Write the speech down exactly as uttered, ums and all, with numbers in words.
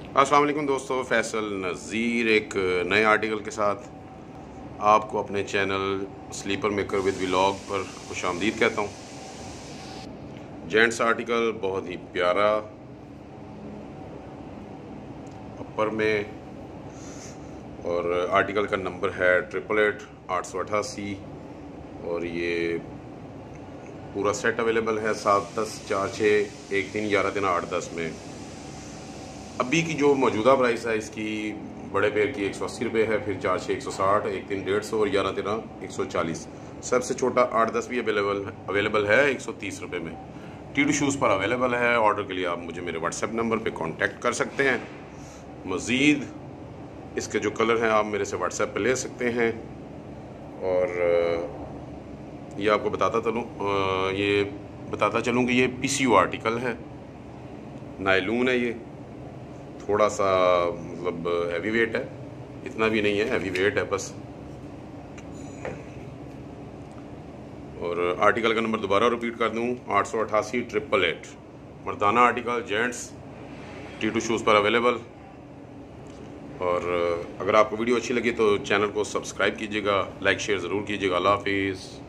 अस्सलाम वालेकुम दोस्तों, फैसल नज़ीर एक नए आर्टिकल के साथ आपको अपने channel slipper maker with vlog पर खुशामदीद कहता हूँ। जेंट्स आर्टिकल बहुत ही प्यारा, अपर में, और आर्टिकल का नंबर है ट्रिपल एट आठ सौ अठासी। और ये पूरा सेट अवेलेबल है सात दस चार छः एक तीन ग्यारह दिन आठ दस में। अभी की जो मौजूदा प्राइस है इसकी, बड़े पेड़ की एक सौ अस्सी रुपये है, फिर चार छः एक सौ साठ, एक तीन डेढ़ सौ और ग्यारह तेरह एक सौ चालीस। सबसे छोटा आठ दस भी अवेलेबल अवेलेबल है एक सौ तीस रुपये में। टी टू शूज़ पर अवेलेबल है। ऑर्डर के लिए आप मुझे मेरे व्हाट्सएप नंबर पे कांटेक्ट कर सकते हैं। मज़ीद इसके जो कलर हैं आप मेरे से व्हाट्सएप पे ले सकते हैं। और ये आपको बताता चलूँ ये बताता चलूँ कि ये पी सी यू आर्टिकल है, नायलून है। ये थोड़ा सा मतलब हैवी वेट है, इतना भी नहीं है, हैवी वेट है बस। और आर्टिकल का नंबर दोबारा रिपीट कर दूं, आठ सौ अठासी ट्रिपल एट। मर्दाना article, gents, T two shoes पर अवेलेबल। और अगर आपको वीडियो अच्छी लगी तो चैनल को सब्सक्राइब कीजिएगा, लाइक शेयर ज़रूर कीजिएगा। अल्लाह हाफिज़।